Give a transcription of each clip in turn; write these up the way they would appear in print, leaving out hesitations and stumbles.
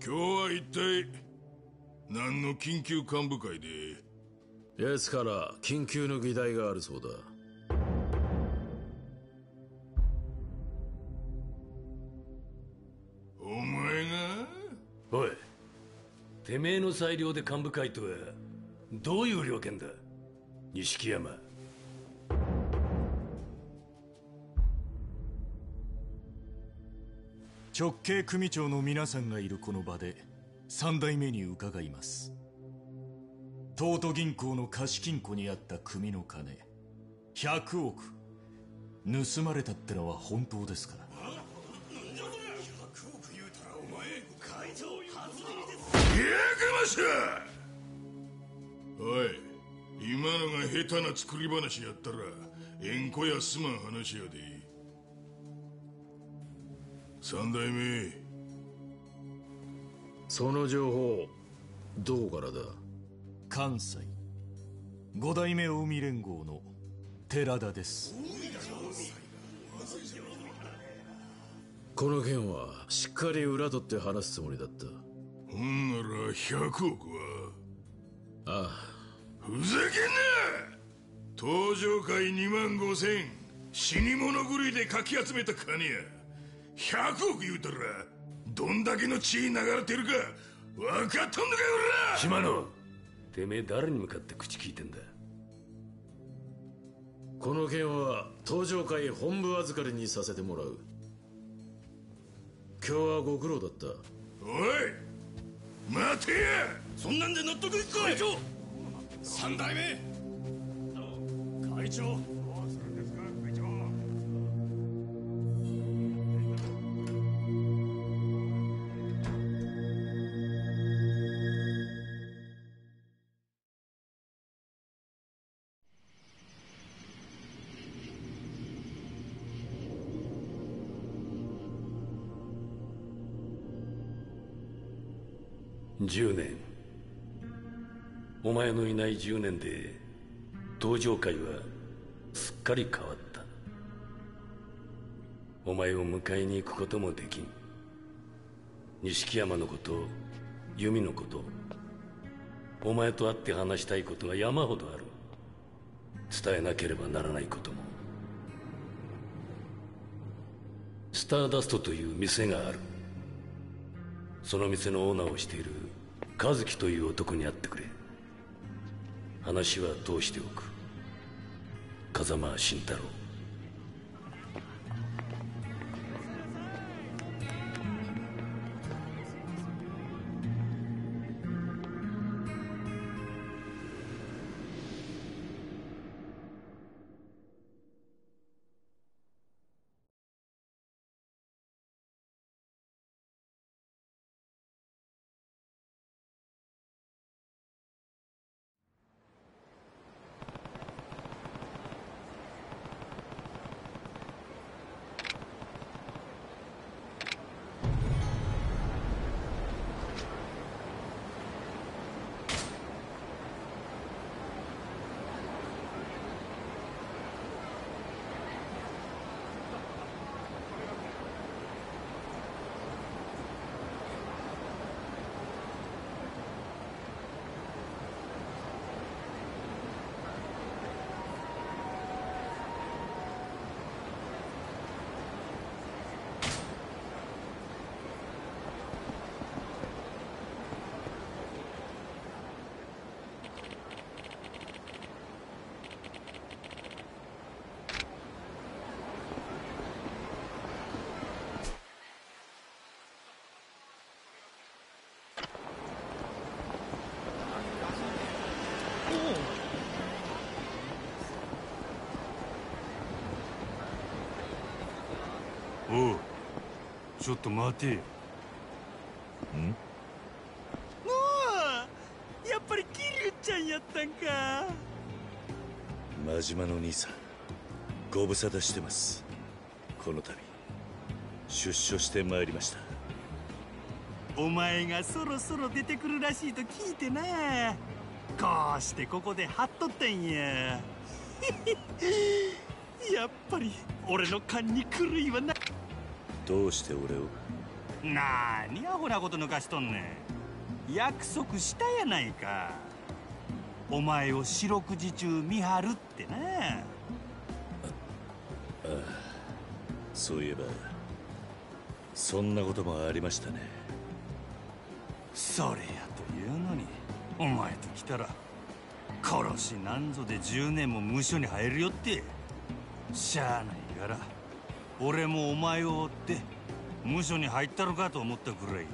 今日は一体何の緊急幹部会で？ 奴から緊急の議題があるそうだ。 お前が？ おい、てめえの裁量で幹部会とはどういう了見だ、錦山。 直系組長の皆さんがいるこの場で三代目に伺います。東都銀行の貸金庫にあった組の金100億盗まれたってのは本当ですか？ おい、今のが下手な作り話やったら縁故やすまん話やで。三代目、 その情報どこからだ？ 関西五代目近江連合の寺田です。 この件はしっかり裏取って話すつもりだった。 ほんなら100億は？ ああ。 ふざけんな！登場会2万5千死に物狂いでかき集めた金や100億言うたらどんだけの血流れてるか分かっとんのかよおら！ 島野、てめえ誰に向かって口聞いてんだ？ この件は登場会本部預かりにさせてもらう。今日はご苦労だった。 おい待てや！そんなんで納得いくか？会長！三代目！会長！ 10年、お前のいない10年で登場会はすっかり変わった。お前を迎えに行くこともできん。錦山のこと、由美のこと、お前と会って話したいことが山ほどある。伝えなければならないことも。スターダストという店がある。その店のオーナーをしている和樹という男に会ってくれ。話は通しておく。風間慎太郎。 おう、ちょっと待てよ。 おお、やっぱり桐生ちゃんやったんか。 真島の兄さん、ご無沙汰してます。この度出所してまいりました。 お前がそろそろ出てくるらしいと聞いてな。こうしてここで張っとったんや。やっぱり俺の勘に狂いはな。 どうして俺を？ なーにアホなこと抜かしとんねん。約束したやないか。お前を四六時中見張るってな。 そういえばそんなこともありましたね。 それやというのにお前と来たら殺しなんぞで10年も無所に入るよって。しゃあないから俺もお前を追って無所に入ったのかと思ったくらいよ。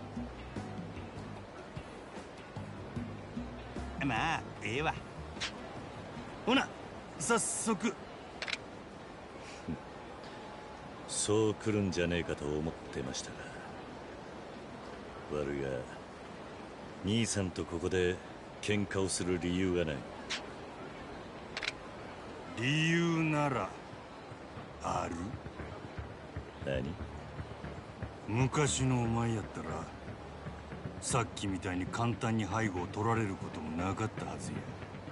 まあええわ。ほな早速。 そう来るんじゃねえかと思ってましたが、悪いが兄さんとここで喧嘩をする理由がない。 理由ならある。 何？ 昔のお前やったらさっきみたいに簡単に背後を取られることもなかったはず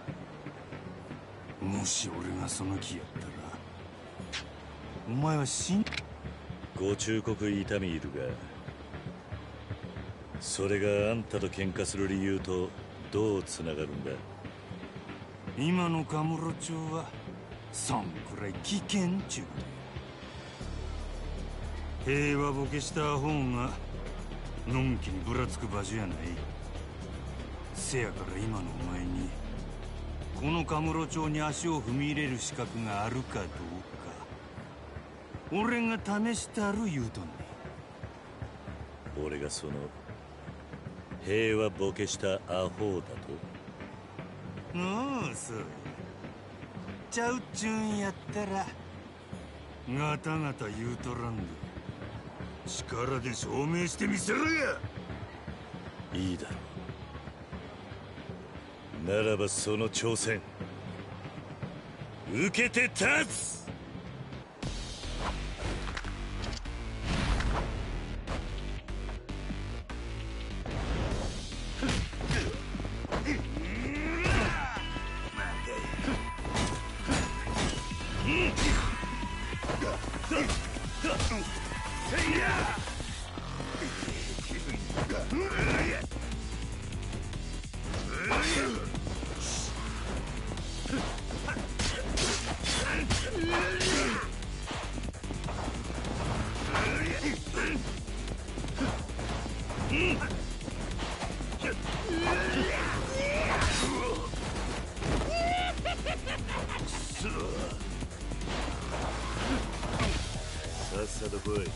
や。もし俺がその気やったらお前はご忠告痛みいるが、それがあんたと喧嘩する理由とどうつながるんだ？ 今のカムロ町はそんくらい危険ちゅうことや。平和ボケしたアホがのんきにぶらつく場所やない。せやから今のお前にこのカムロ町に足を踏み入れる資格があるかどうか俺が試したる言うとんねん。俺がその平和ボケしたアホだと？ おう、そうちゃうっちゅうんやったらガタガタ言うとらんで力で証明してみせろや。 いいだろう。ならばその挑戦受けて立つ。さっさと来い。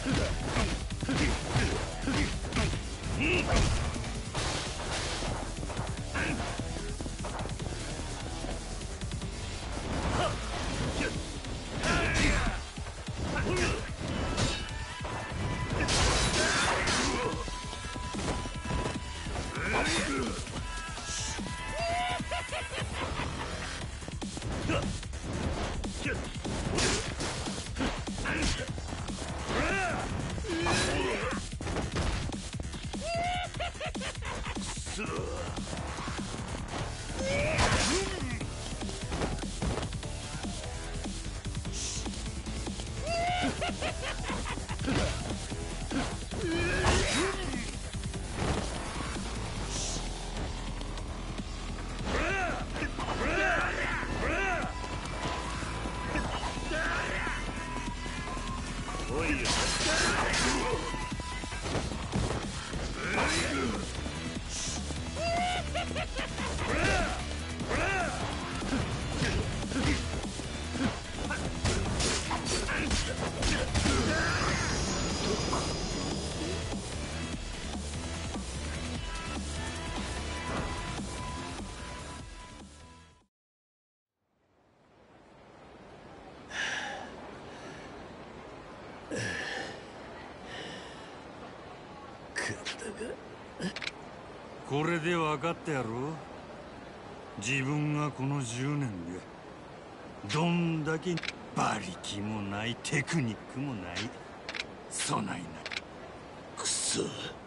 これで分かったやろ。自分がこの10年でどんだけ馬力もないテクニックもないそないなくそ。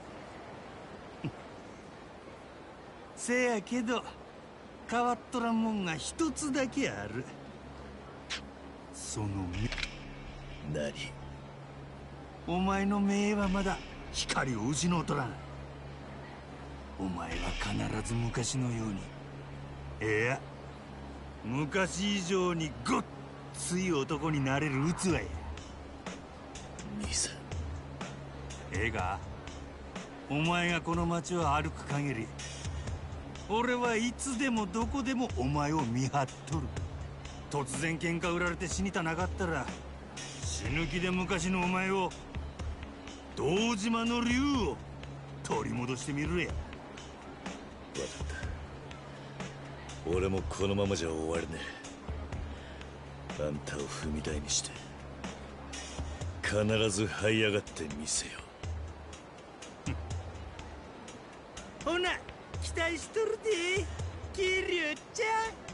せやけど変わっとらんもんが一つだけある。その何？ お前の目はまだ光を失うとらん。お前は必ず昔のように、いや昔以上にごっつい男になれる器や。 兄さん、 ええか、お前がこの街を歩く限り俺はいつでもどこでもお前を見張っとる。突然喧嘩売られて死にたなかったら死ぬ気で昔のお前を、堂島の竜を取り戻してみるや。 分かった。俺もこのままじゃ終われねえ。あんたを踏み台にして必ず這い上がってみせよう。ほな期待しとるで、桐生ちゃん。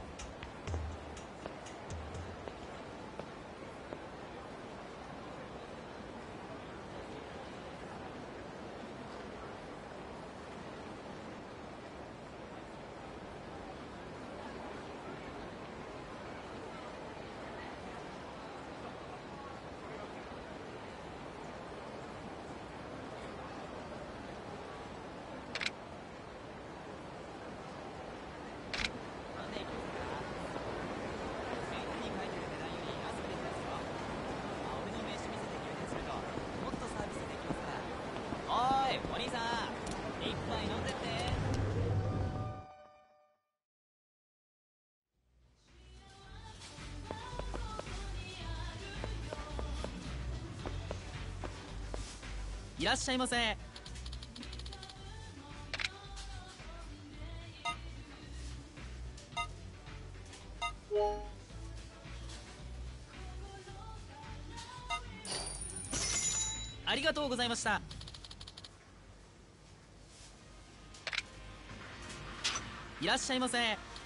いらっしゃいませ。ありがとうございました。いらっしゃいませ。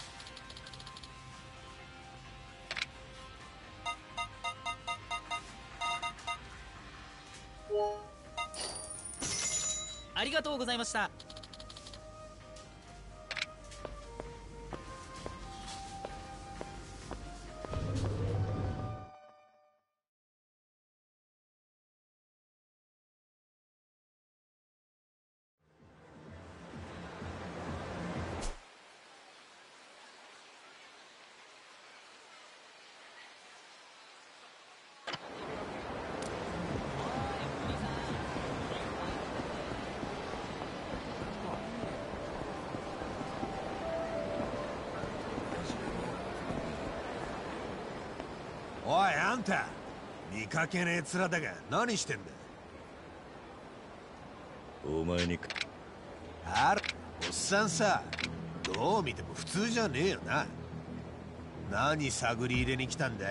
ありがとうございました。 おいあんた、見かけねえ面だが何してんだ。 お前にあら、おっさんさ、どう見ても普通じゃねえよな。何探り入れに来たんだ。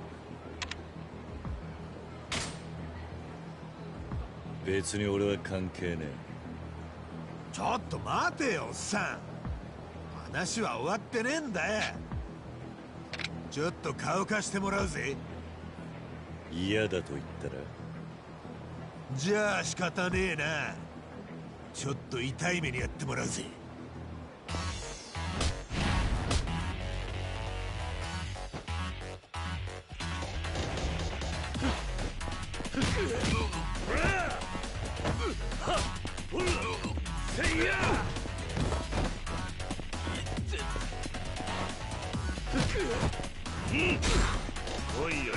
別に俺は関係ねちょっと待てよおっさん、話は終わってねえんだよ。ちょっと顔貸してもらうぜ。 え。嫌だと言ったらじゃあ仕方ねえな。ちょっと痛い目にやってもらうぜ。 おいよ。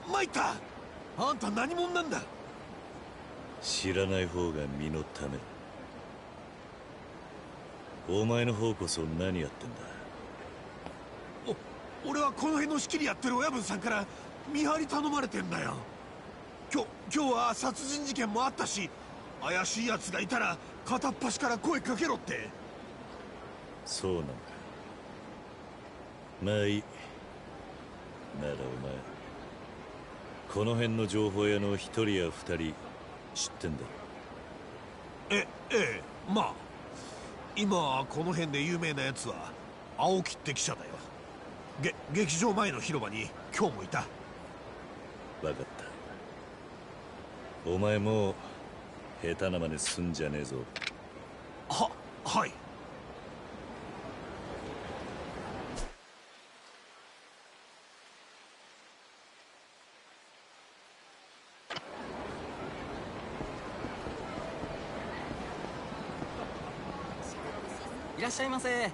参った。あんた何者なんだ。 知らない方が身のためだ。お前の方こそ何やってんだ。 俺はこの辺の仕切りやってる親分さんから見張り頼まれてんだよ。今日は殺人事件もあったし、怪しい奴がいたら片っ端から声かけろって。 そうなんだ。まあいい。ならお前この辺の情報屋の一人や二人知ってんだろ。 ええ、まあ今この辺で有名なやつは青木って記者だよ。劇場前の広場に今日もいた。 分かった。お前もう下手な真似すんじゃねえぞ。 はい。 いらっしゃいませ。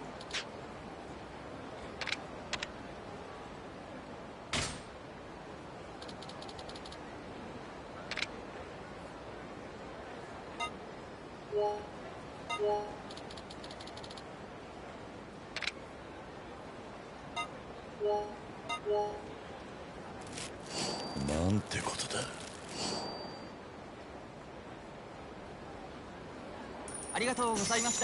なんてことだ。 ありがとうございました。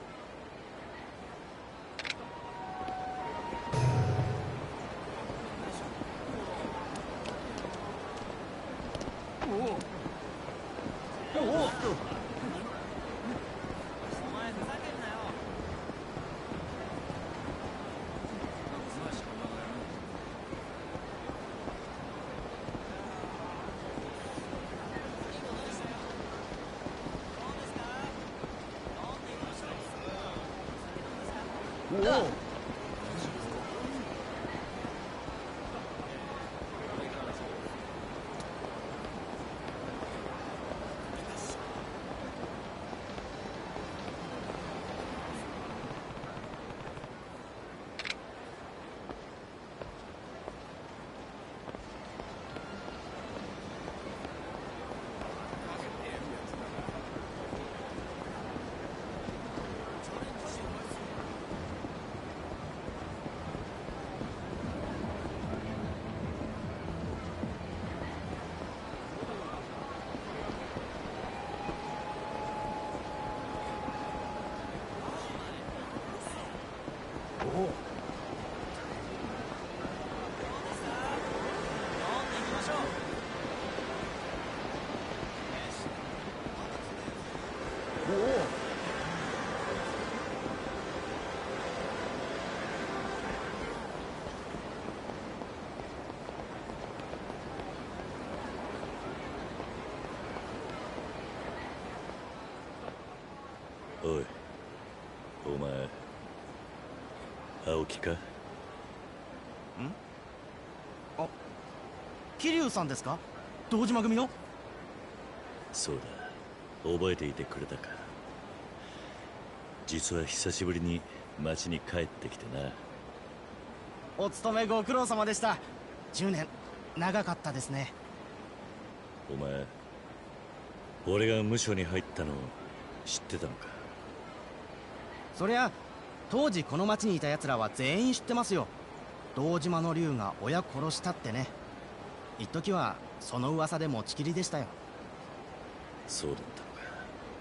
おい、お前青木か？ 桐生さんですか？堂島組の？ そうだ、覚えていてくれたか。実は久しぶりに町に帰ってきてな。 お勤めご苦労様でした。10年長かったですね。 お前俺が無所に入ったの知ってたのか？ そりゃ当時この町にいた奴らは全員知ってますよ。堂島の竜が親殺したってね。一時はその噂で持ちきりでしたよ。 そうだったのか。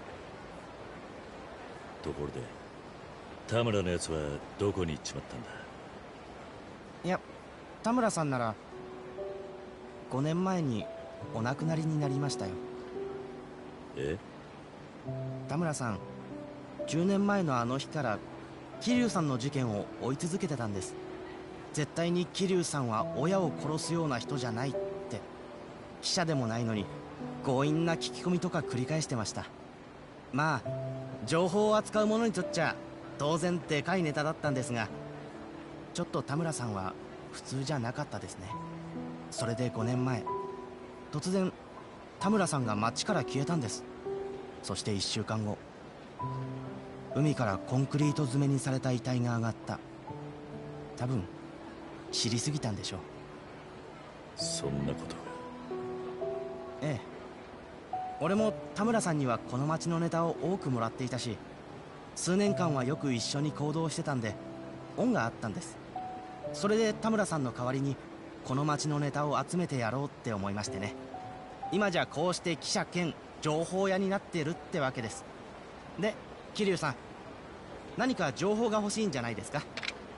ところで田村のやつはどこに行っちまったんだ？ いや、田村さんなら5年前にお亡くなりになりましたよ。 え？ 田村さん10年前のあの日から桐生さんの事件を追い続けてたんです。絶対に桐生さんは親を殺すような人じゃないって。記者でもないのに強引な聞き込みとか繰り返してました。まあ情報を扱う者にとっちゃ当然でかいネタだったんですが、ちょっと田村さんは普通じゃなかったですね。それで5年前突然田村さんが町から消えたんです。そして1週間後、海からコンクリート詰めにされた遺体が上がった。多分知りすぎたんでしょう。 そんなことが。 ええ、俺も田村さんにはこの町のネタを多くもらっていたし、数年間はよく一緒に行動してたんで恩があったんです。それで田村さんの代わりにこの町のネタを集めてやろうって思いましてね。今じゃこうして記者兼情報屋になってるってわけです。で、桐生さん、何か情報が欲しいんじゃないですか？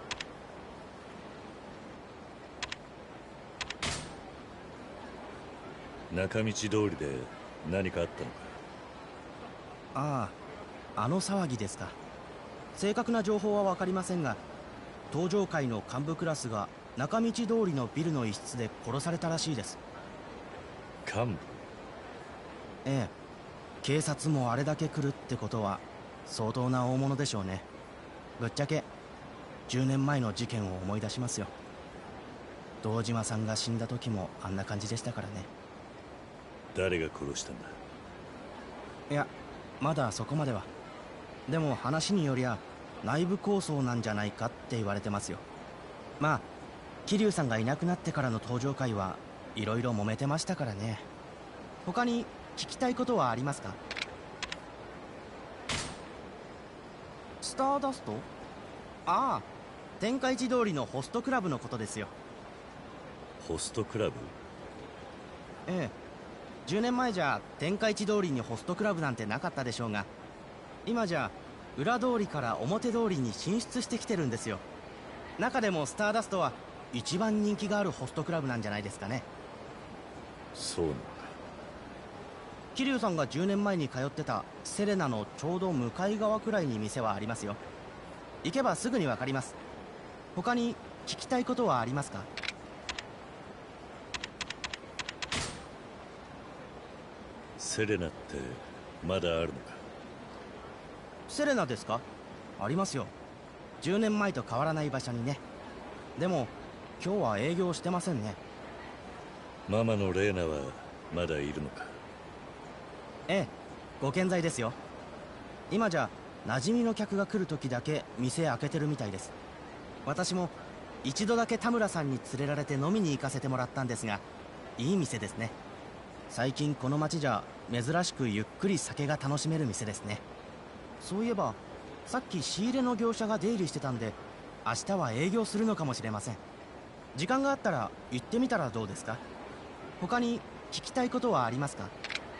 中道通りで何かあったのか？ ああ、あの騒ぎですか。正確な情報は分かりませんが、東上会の幹部クラスが中道通りのビルの一室で殺されたらしいです。 幹部？ ええ、警察もあれだけ来るってことは相当な大物でしょうね。ぶっちゃけ10年前の事件を思い出しますよ。堂島さんが死んだ時もあんな感じでしたからね。 誰が殺したんだ？ いや、まだそこまでは。でも話によりゃ内部抗争なんじゃないかって言われてますよ。まあ桐生さんがいなくなってからの登場会はいろいろ揉めてましたからね。他に聞きたいことはありますか？スターダスト？ああ、天下一通りのホストクラブのことですよ。 ホストクラブ？ ええ、10年前じゃ天下一通りにホストクラブなんてなかったでしょうが、今じゃ裏通りから表通りに進出してきてるんですよ。中でもスターダストは一番人気があるホストクラブなんじゃないですかね。 そうなのか。 桐生さんが10年前に通ってたセレナのちょうど向かい側くらいに店はありますよ。行けばすぐにわかります。他に聞きたいことはありますか？ セレナってまだあるのか？ セレナですか？ありますよ。10年前と変わらない場所にね。でも今日は営業してませんね。 ママのレーナはまだいるのか？ ええ、ご健在ですよ。今じゃ馴染みの客が来る時だけ店開けてるみたいです。私も一度だけ田村さんに連れられて飲みに行かせてもらったんですが、いい店ですね。最近この町じゃ珍しくゆっくり酒が楽しめる店ですね。そういえばさっき仕入れの業者が出入りしてたんで、明日は営業するのかもしれません。時間があったら行ってみたらどうですか？他に聞きたいことはありますか？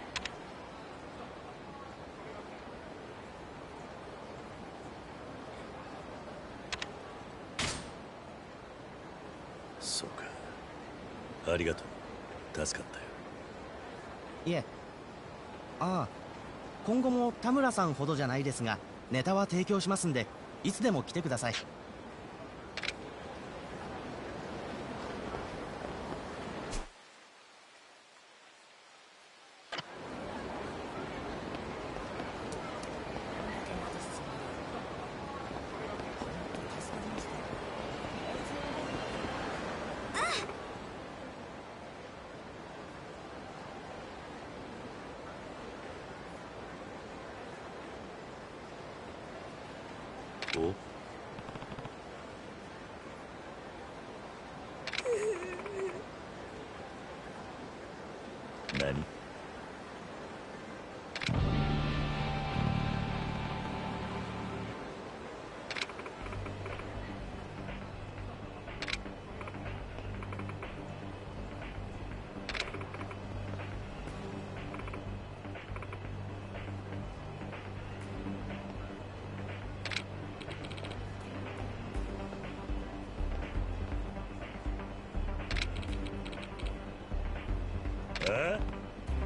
そうか、ありがとう。助かったよ。 いえ、ああ、今後も田村さんほどじゃないですがネタは提供しますんで、いつでも来てください。 お？何？あ？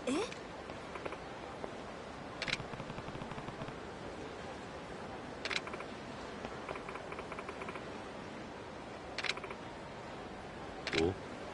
え？ お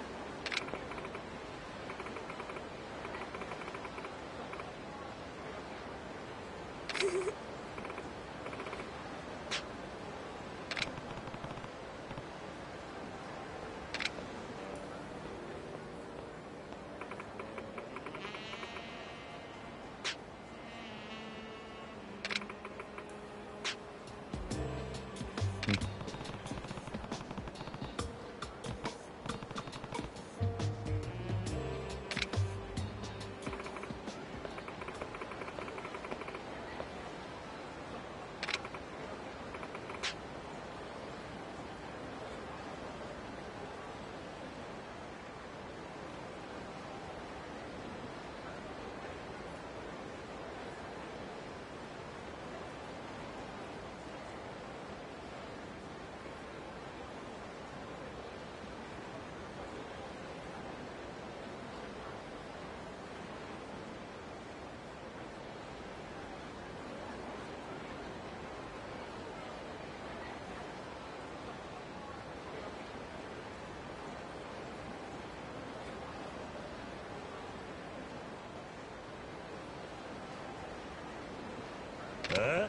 あ？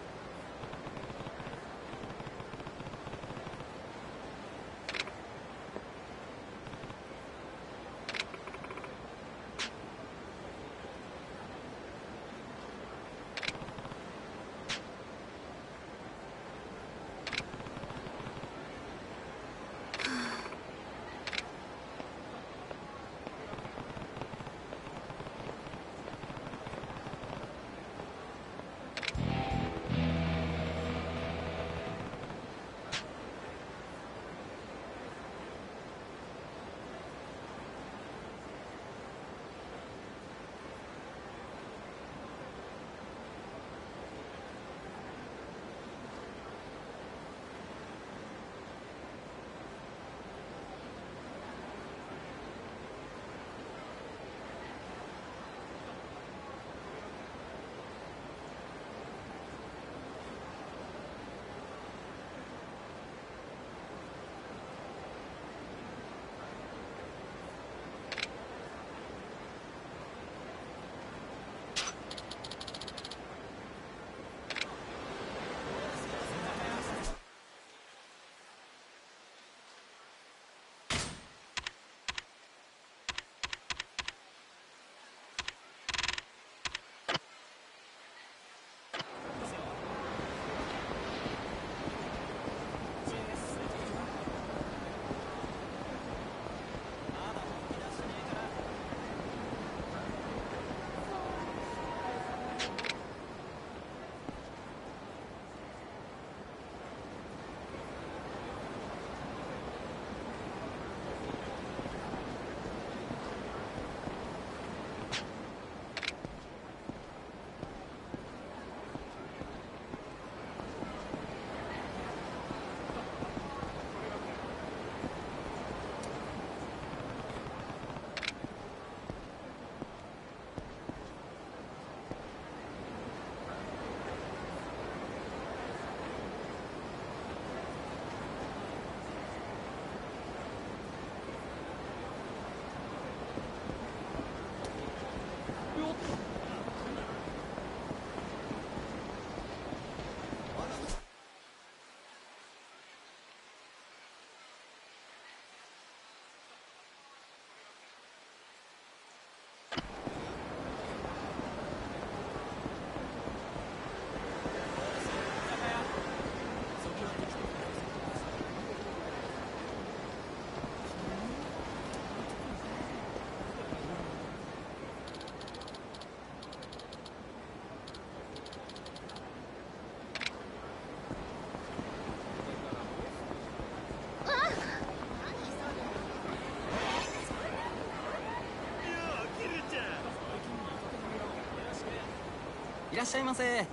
いらっしゃいませ。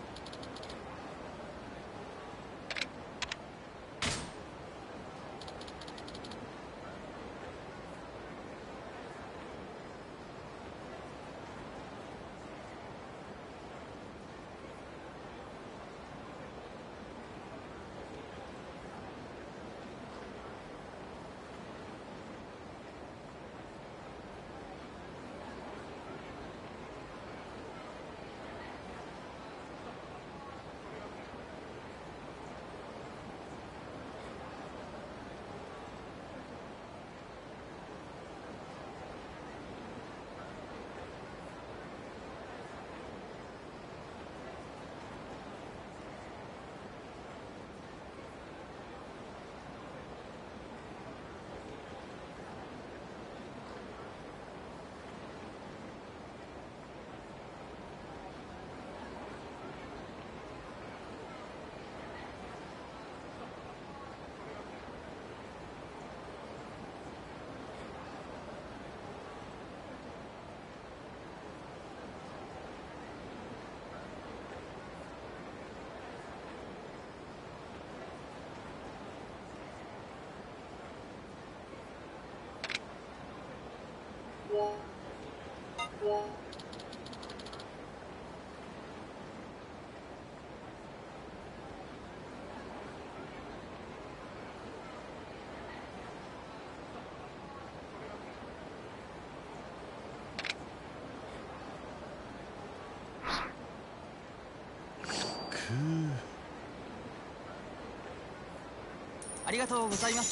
ありがとうございました。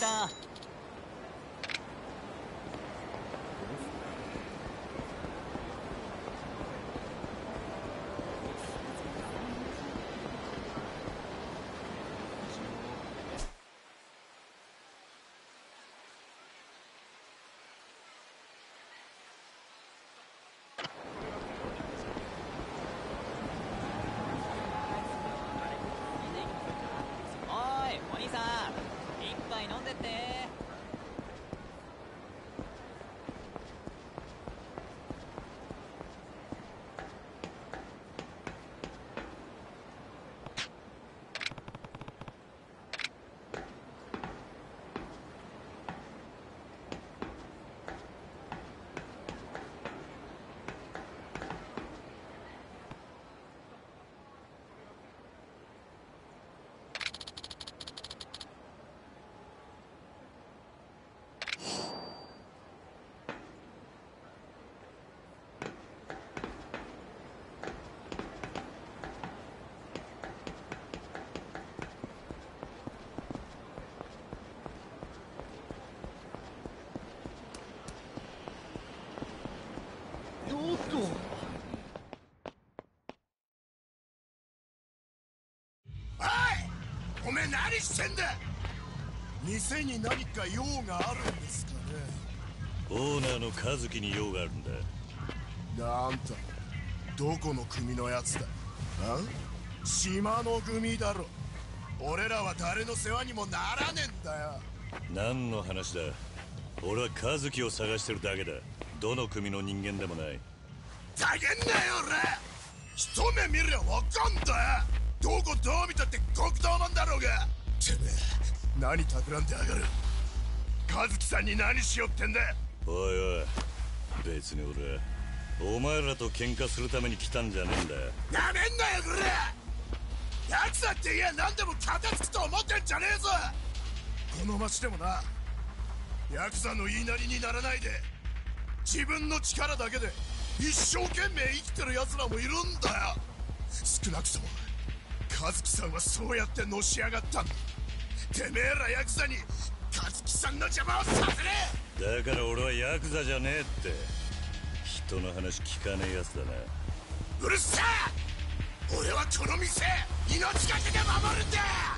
おめえ何してんだ。 店に何か用があるんですかね。 オーナーの和樹に用があるんだ。 なんとどこの組のやつだ。島の組だろ。俺らは誰の世話にもならねえんだよ。 何の話だ。俺は和樹を探してるだけだ。どの組の人間でもない。 ざけんなよ俺。一目見りゃわかんだよ。どこどう見たって極道マンだろうが。てめえ何企んでやがる。和樹さんに何しよってんだ。 おいおい、別に俺はお前らと喧嘩するために来たんじゃねえんだよ。 なめんなよこれ。奴だっていや何でも片付くと思ってんじゃねえぞ。この町でもな、ヤクザの言いなりにならないで自分の力だけで一生懸命生きてる奴らもいるんだよ。少なくとも和樹さんはそうやってのし上がったんだ。てめえらヤクザに和樹さんの邪魔をさせねえ。だから俺はヤクザじゃねえって。人の話聞かねえやつだな。 うるせえ。俺はこの店命がけで守るんだ。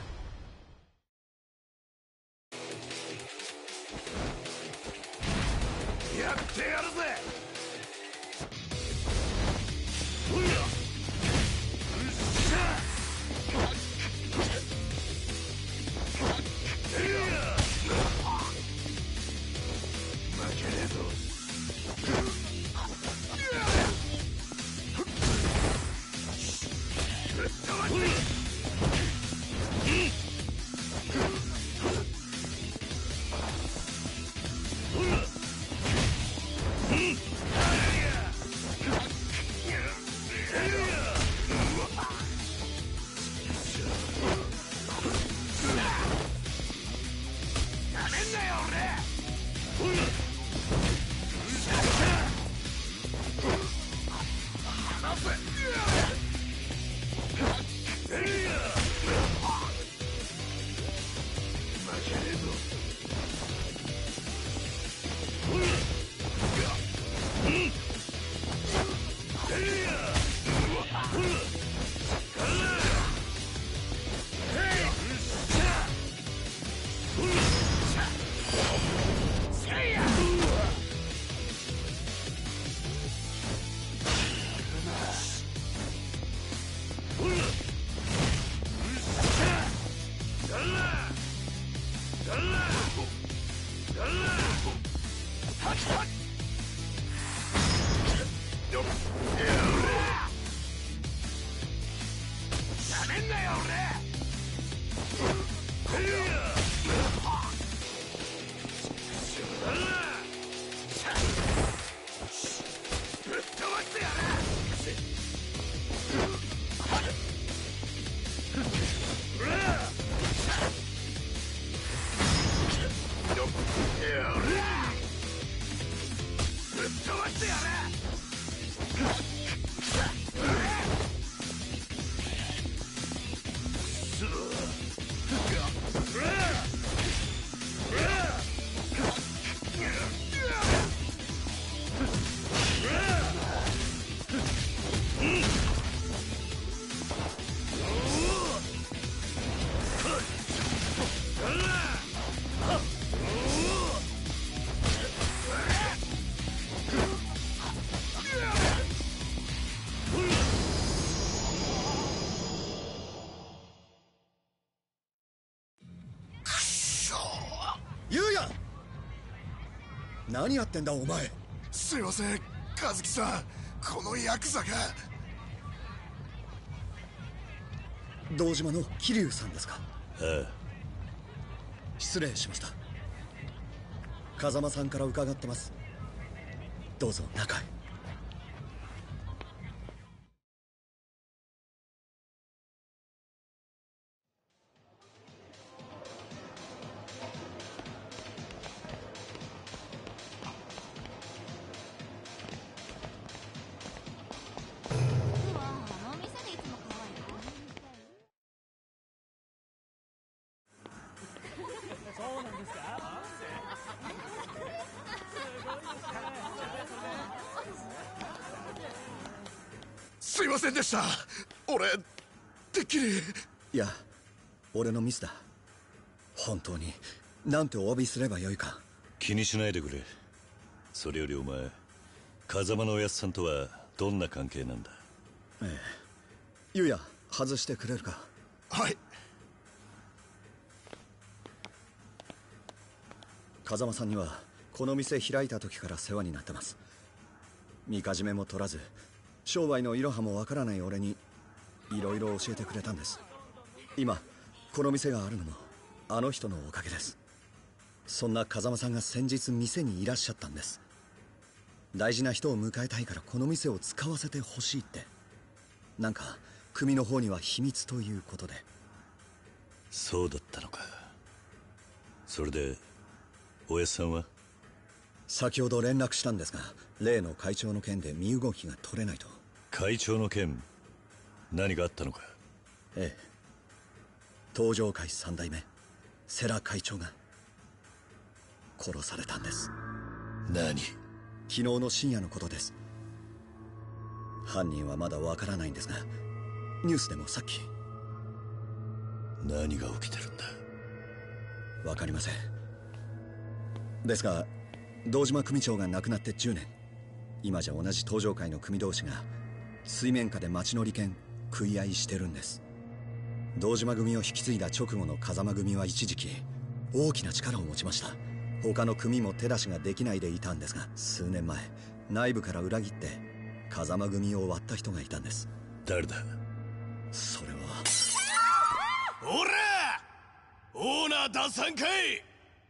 やってやるぜ。うっしゃ。負けねえぞ。ぶっ飛ばせ。 ってやれ。ぶっ飛ばしてやれ。 ゆうや、何やってんだお前。 すいません和樹さん、このヤクザが。 堂島の桐生さんですか。 ああ、 失礼しました。風間さんから伺ってます。どうぞ中へ。 すいませんでした。俺てっきり。 いや、俺のミスだ。本当になんてお詫びすればよいか。 気にしないでくれ。それよりお前、風間のおやっさんとはどんな関係なんだ。 ええ、ゆうや外してくれるか。 はい。 風間さんにはこの店開いた時から世話になってます。みかじめも取らず商売のいろはもわからない俺にいろいろ教えてくれたんです。今この店があるのもあの人のおかげです。そんな風間さんが先日店にいらっしゃったんです。大事な人を迎えたいからこの店を使わせてほしいって。なんか組の方には秘密ということで。 そうだったのか。それでおやっさんは。 先ほど連絡したんですが、例の会長の件で身動きが取れないと。 会長の件、何かあったのか。 ええ、東上会三代目世良会長が殺されたんです。 何？ 昨日の深夜のことです。犯人はまだわからないんですが、ニュースでもさっき。 何が起きてるんだ。 わかりません。ですが堂島組長が亡くなって10年。今じゃ同じ東上会の組同士が水面下で町の利権食い合いしてるんです。堂島組を引き継いだ直後の風間組は一時期大きな力を持ちました。他の組も手出しができないでいたんですが、数年前内部から裏切って風間組を割った人がいたんです。 誰だ。 それは。 おらオーナー打算かい。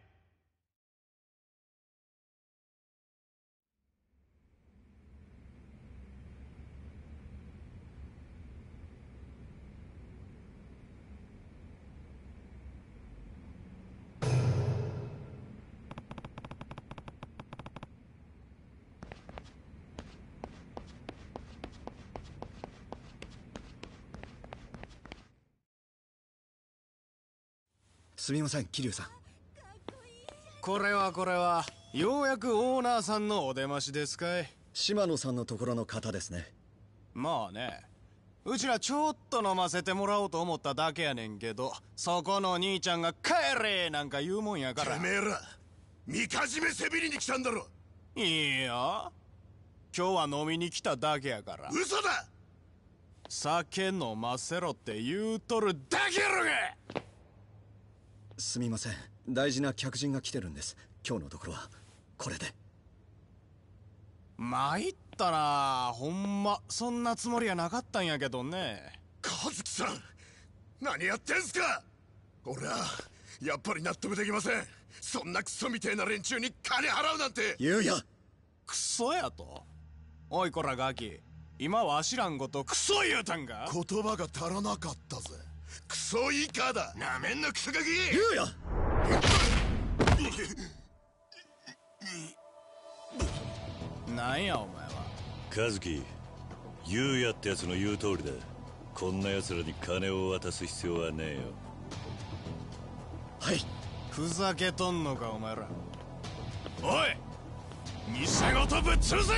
すみません桐生さん。 これはようやくオーナーさんのお出ましですかい。 島野さんのところの方ですね。 まあね、うちらちょっと飲ませてもらおうと思っただけやねんけど、そこの兄ちゃんが帰れなんか言うもんやから。 てめえらみかじめせびりに来たんだろ。 いいや、今日は飲みに来ただけやから。 嘘だ。 酒飲ませろって言うとるだけやろが。 すみません、大事な客人が来てるんです。今日のところはこれで。 参ったな、ほんまそんなつもりはなかったんやけどね。 和樹さん何やってんすか。俺はやっぱり納得できません。そんなクソみてえな連中に金払うなんて。 言うや。 クソやと。 おいこらガキ、今わしらんことクソ言うたんか。 言葉が足らなかったぜ。クソイカだ。なめんなクソガキ。 言うや。 なんやお前は。 和樹、優也ってやつの言う通りだ。こんな奴らに金を渡す必要はねえよ。 はい。 ふざけとんのかお前ら。 おい、店ごとぶっ潰せ。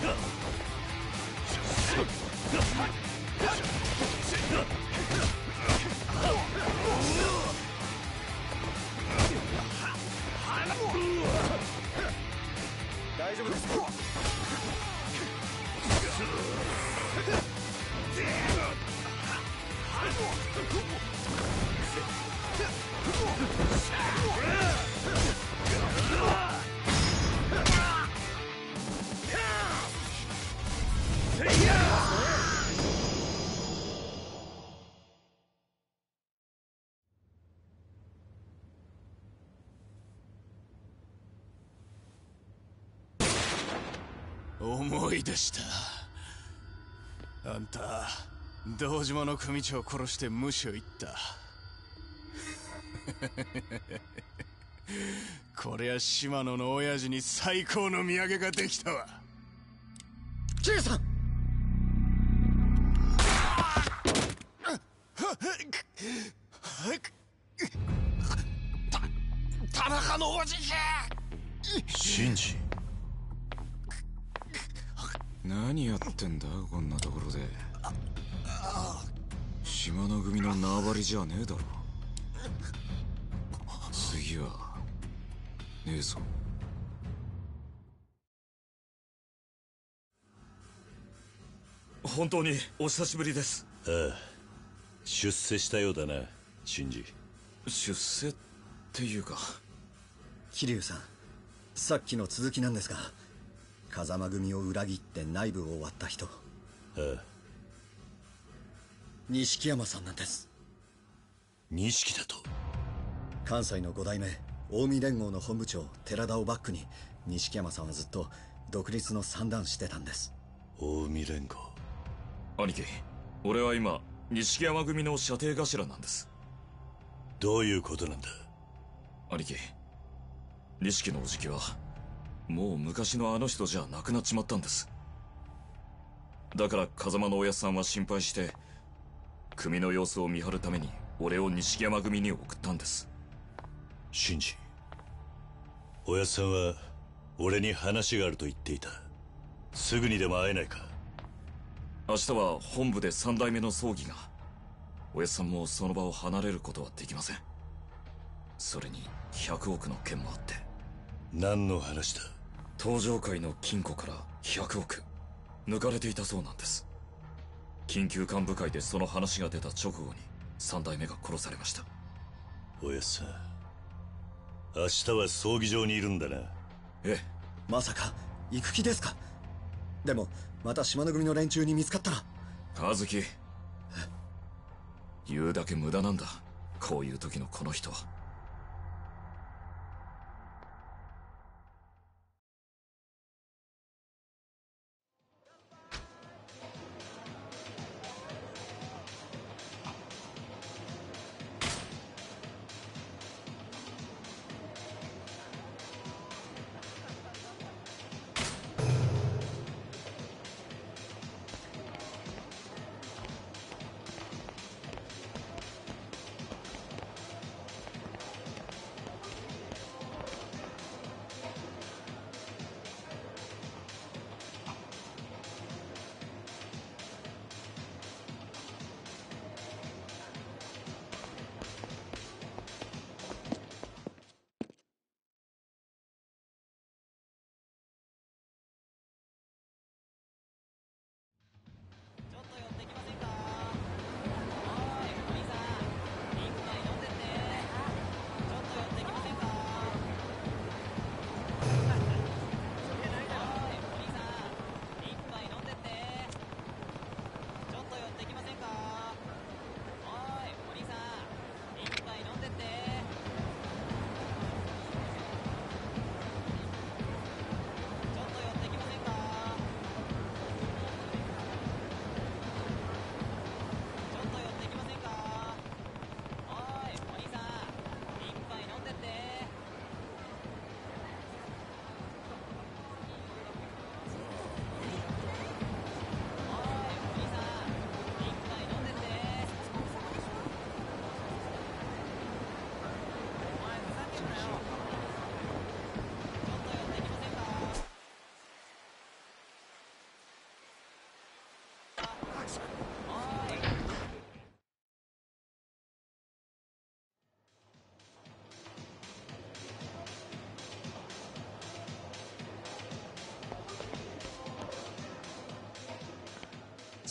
大丈夫です思い出した。あんた堂島の組長を殺して無所行ったこりゃ島野の親父に最高の土産ができたわ。 キリュウさん、 田中のおじけシンジ、何やってんだこんなところで。島の組の縄張りじゃねえだろ。次はねえぞ。 本当にお久しぶりです。ああ、出世したようだな、シンジ。 出世っていうか。 桐生さん、さっきの続きなんですが、風間組を裏切って内部を割った人、錦山さんなんです。 錦だと？ 関西の5代目近江連合の本部長寺田をバックに錦山さんはずっと独立の算段してたんです。 近江連合。 兄貴、俺は今錦山組の射程頭なんです。 どういうことなんだ？ 兄貴、錦のおじきはもう昔のあの人じゃなくなっちまったんです。だから風間のおやっさんは心配して組の様子を見張るために俺を錦山組に送ったんです。 シンジ、おやっさんは俺に話があると言っていた。すぐにでも会えないか？ 明日は本部で3代目の葬儀が。おやっさんもその場を離れることはできません。それに100億の件もあって。 何の話だ？ 東上界の金庫から100億抜かれていたそうなんです。緊急幹部会でその話が出た直後に3代目が殺されました。 おやっさん、明日は葬儀場にいるんだな。 ええ。 まさか行く気ですか？でもまた島の組の連中に見つかったら。 和樹、言うだけ無駄なんだ、こういう時のこの人は。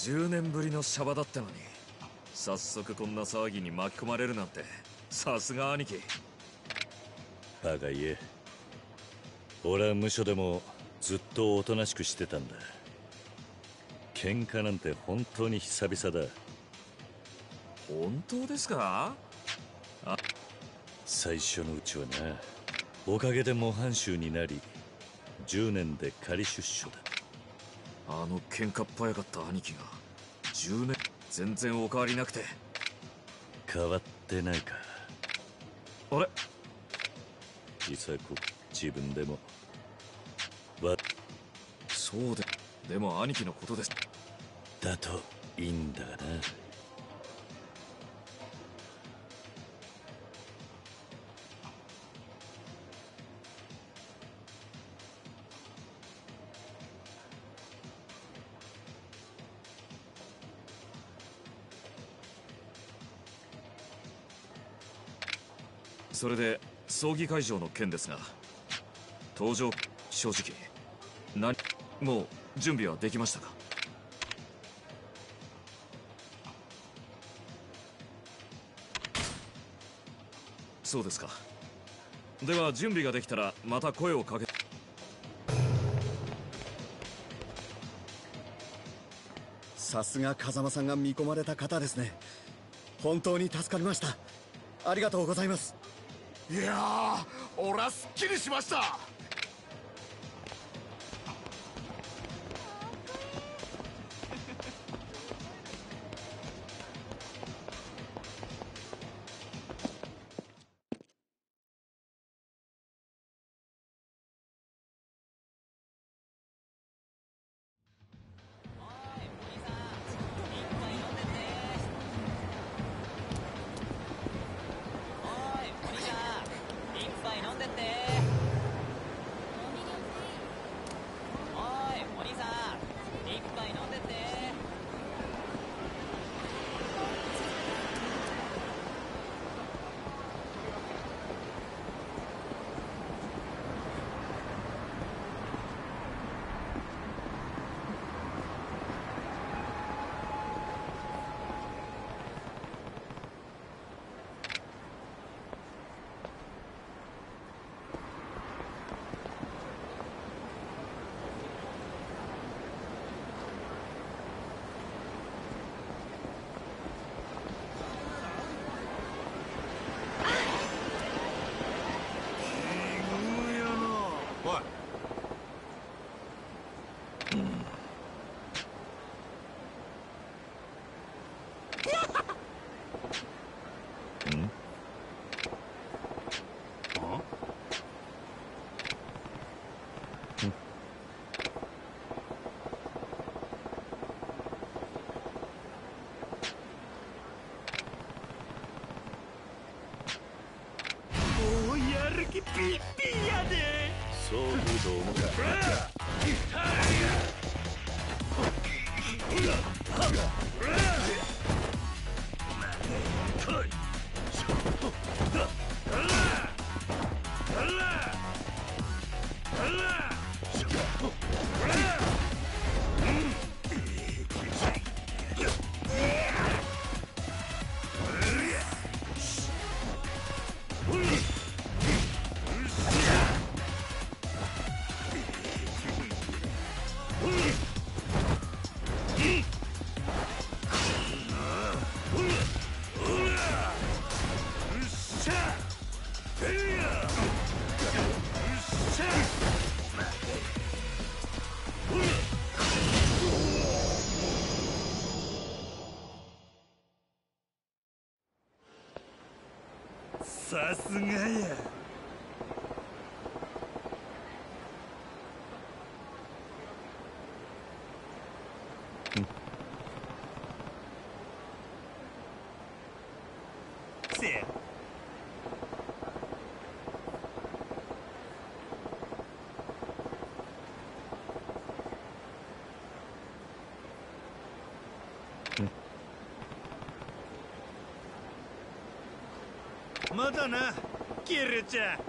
10年ぶりのシャバだったのに早速こんな騒ぎに巻き込まれるなんて、さすが兄貴。 バカ言え。俺は無所でもずっとおとなしくしてたんだ。喧嘩なんて本当に久々だ。 本当ですか？ 最初のうちはな、おかげで模範囚になり10年で仮出所だ。 あの喧嘩っ早かった兄貴が10年全然お変わりなくて。 変わってないか。 あれ、 伊佐子、自分でもそうでも兄貴のことです。 だといいんだがな。 それで葬儀会場の件ですが、登場正直もう準備はできましたか？そうですか。では準備ができたらまた声をかけ。 さすが風間さんが見込まれた方ですね。本当に助かりました。ありがとうございます。 いやー、俺はすっきりしました。 ピッピーやで。そういうと思うさすがや。せや。まだな、キルちゃん。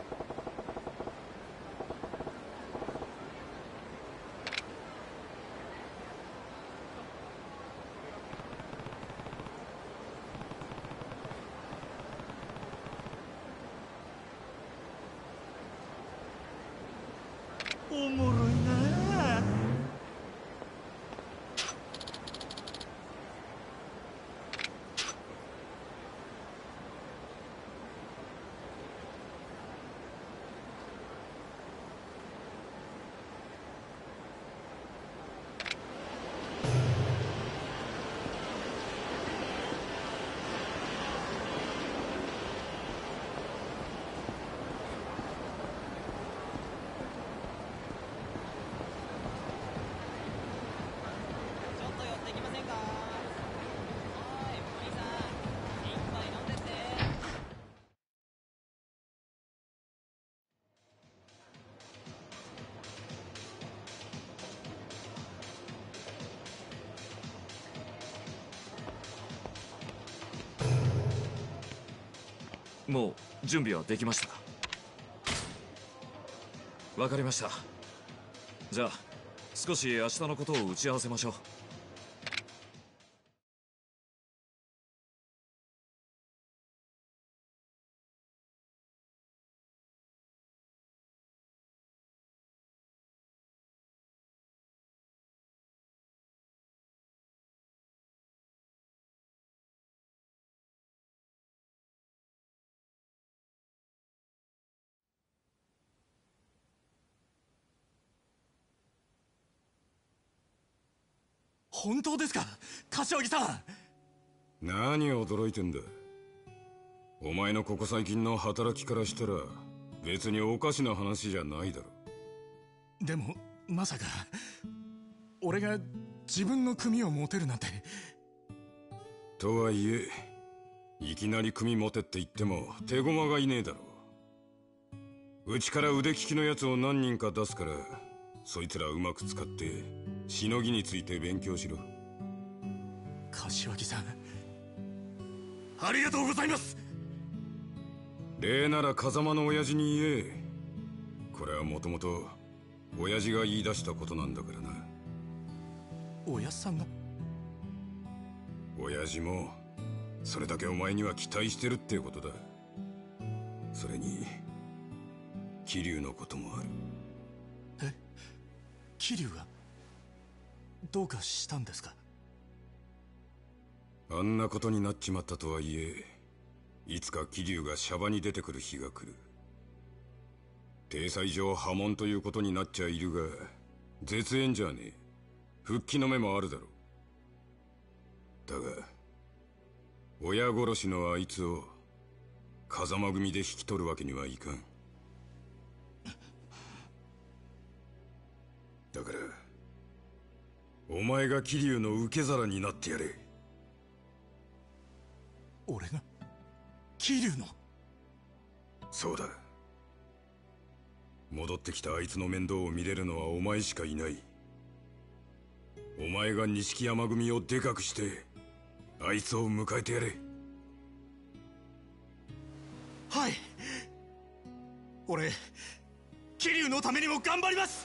もう準備はできましたか？わかりました。じゃあ少し明日のことを打ち合わせましょう。 本当ですか、柏木さん。 何驚いてんだ。お前のここ最近の働きからしたら別におかしな話じゃないだろ。 でもまさか俺が自分の組を持てるなんて。 とはいえいきなり組持てって言っても手駒がいねえだろ。うちから腕利きのやつを何人か出すから、そいつらうまく使ってしのぎについて勉強しろ。 柏木さん、ありがとうございます。 礼なら風間の親父に言え。これはもともと親父が言い出したことなんだからな。 親さんが？ 親父もそれだけお前には期待してるってことだ。それに桐生のこともある。 え、桐生がどうかしたんですか？ あんなことになっちまったとはいえ、いつか桐生がシャバに出てくる日が来る。体裁上破門ということになっちゃいるが、絶縁じゃねえ。復帰の目もあるだろう。だが親殺しのあいつを風間組で引き取るわけにはいかん。だからお前が桐生の受け皿になってやれ。 俺が桐生の？ そうだ。戻ってきたあいつの面倒を見れるのはお前しかいない。お前が錦山組をでかくしてあいつを迎えてやれ。 はい、俺桐生のためにも頑張ります。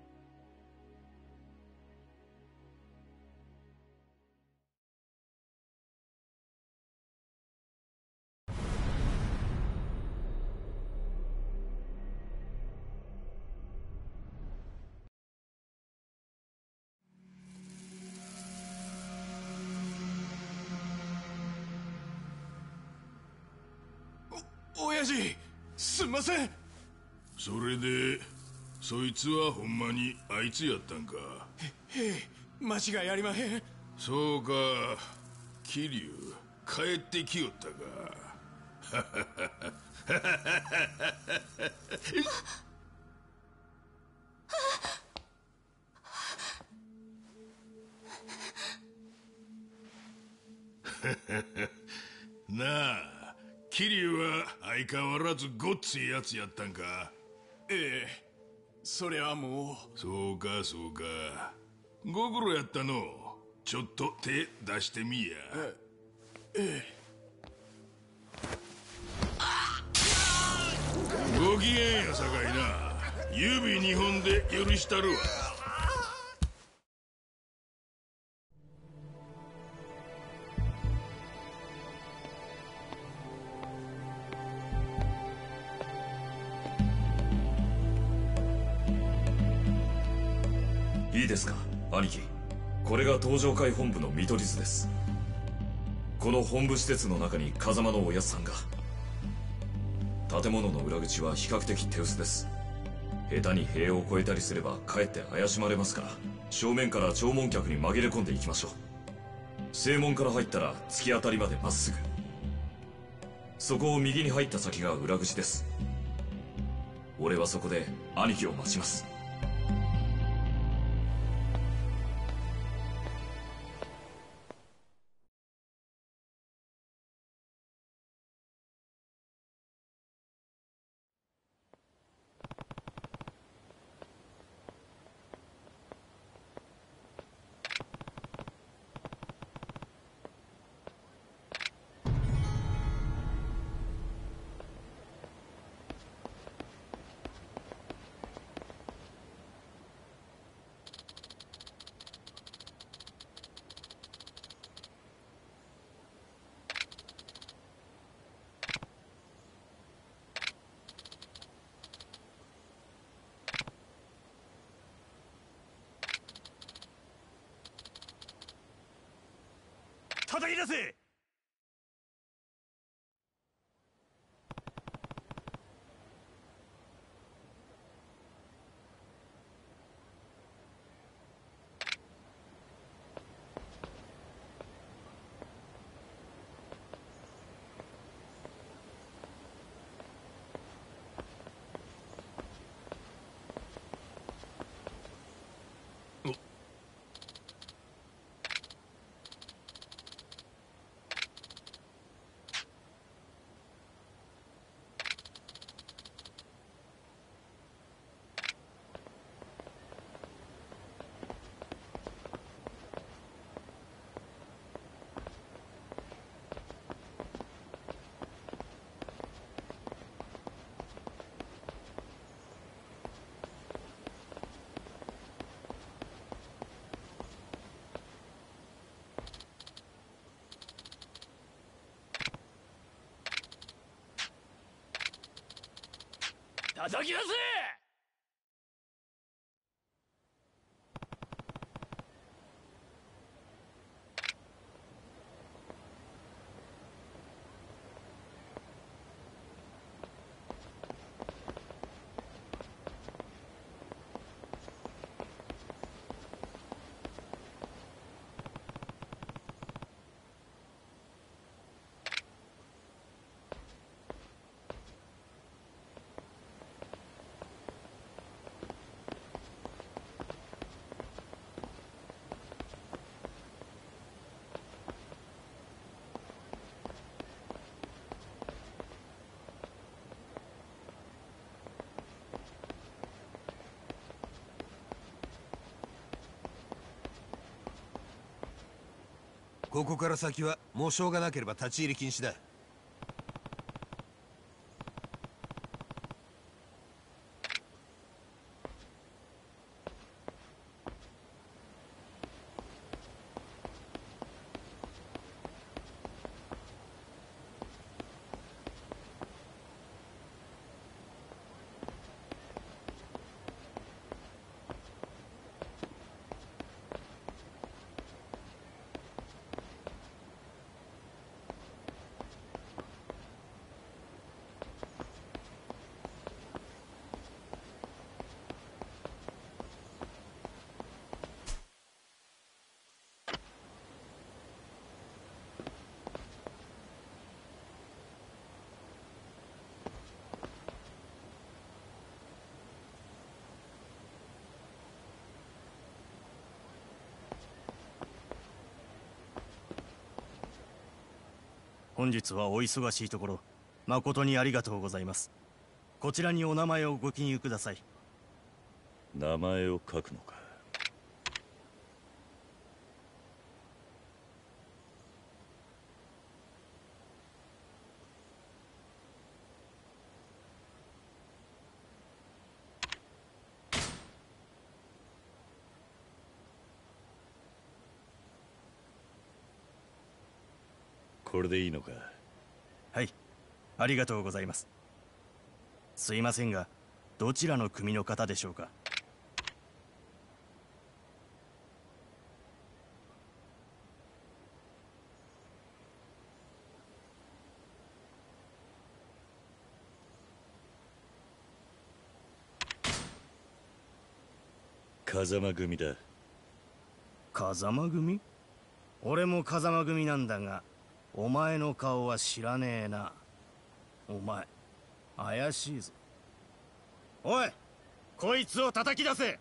親父、すんません。 それでそいつはほんまにあいつやったんか？ へえ、間違いありまへん。 そうか、桐生帰ってきよったか。なあ、桐生は相変わらずごっついやつやったんか？ ええ、それはもう。 そうかそうか、ご苦労やったの。ちょっと手出してみや。 ええ。 ご機嫌やさかいな。指2本で許したるわ。 いいですか兄貴、これが東上会本部の見取り図です。この本部施設の中に風間のおやつさんが。建物の裏口は比較的手薄です。下手に塀を越えたりすればかえって怪しまれますから、正面から弔問客に紛れ込んでいきましょう。正門から入ったら突き当たりまでまっすぐ、そこを右に入った先が裏口です。俺はそこで兄貴を待ちます。 叩き出せ。 叩き出せ。 ここから先は模証がなければ立ち入り禁止だ。 本日はお忙しいところ誠にありがとうございます。こちらにお名前をご記入ください。 名前を書くのか。これでいいのか。 はい、ありがとうございます。すいませんが、どちらの組の方でしょうか。 風間組だ。 風間組？俺も風間組なんだが、お前の顔は知らねえな。お前怪しいぞ。おい、こいつを叩き出せ。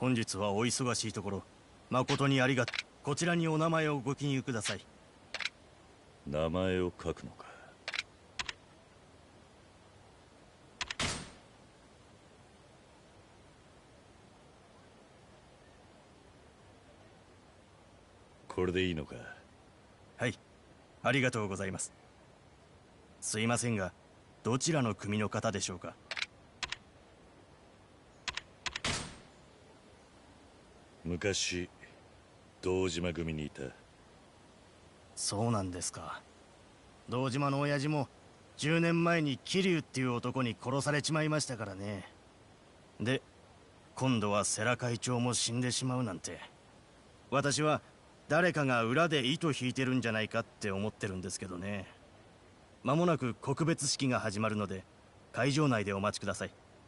本日はお忙しいところ誠にありがとう。こちらにお名前をご記入ください。 名前を書くのか。これでいいのか。 はい、ありがとうございます。すいませんが、どちらの組の方でしょうか。 昔堂島組にいた。 そうなんですか。堂島の親父も10年前に桐生っていう男に殺されちまいましたからね。で今度は世良会長も死んでしまうなんて、私は誰かが裏で糸引いてるんじゃないかって思ってるんですけどね。間もなく告別式が始まるので会場内でお待ちください。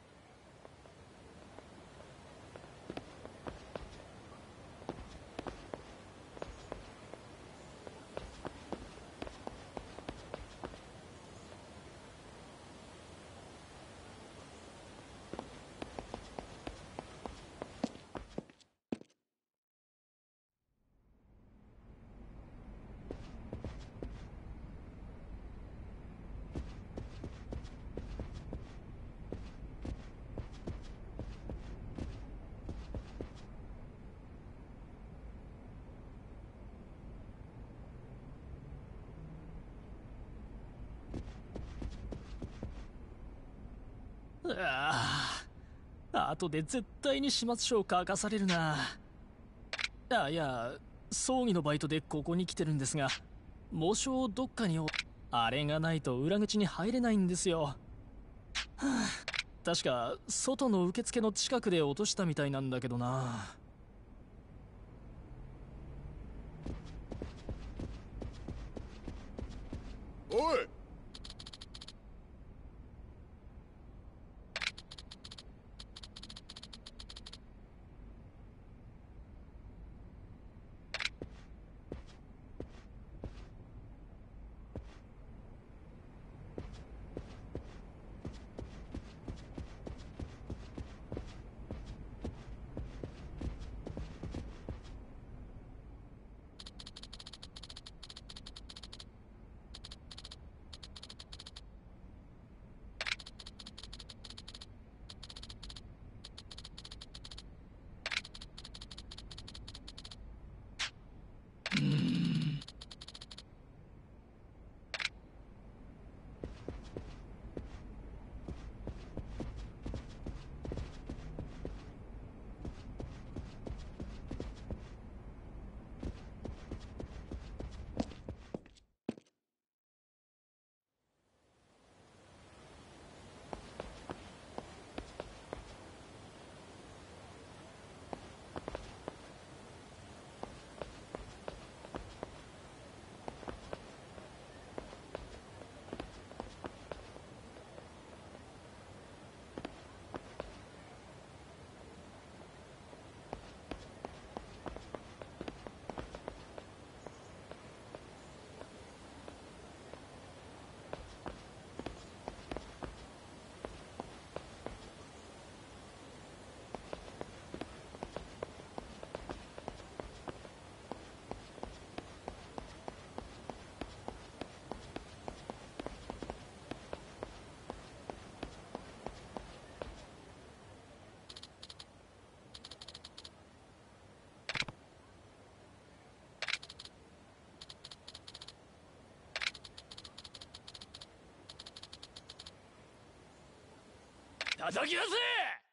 後で絶対に始末書を書かされるな。いや葬儀のバイトでここに来てるんですが、喪章をどっかにあれがないと裏口に入れないんですよ。確か外の受付の近くで落としたみたいなんだけどな。 おい、 叩き出せ！